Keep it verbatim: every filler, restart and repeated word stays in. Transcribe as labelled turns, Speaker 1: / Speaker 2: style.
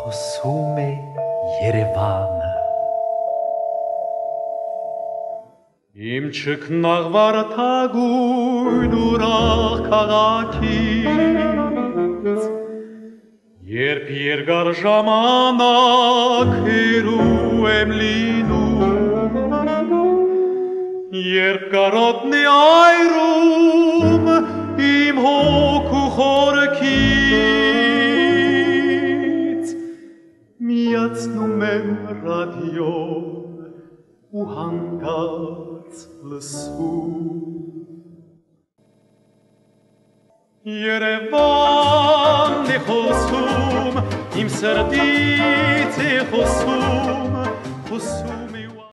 Speaker 1: חוסום ירוון. Իմ չքնաղվար թագույն ուրախ քաղաքից, երբ երկար ժամանակ հեռու եմ լինում, երբ կարոտն է այրում իմ հոգու խորքից, միացնում եմ ռադիոն ու հանգած լսում. Երևանն է խոսում, իմ սրտից է խոսում, խոսում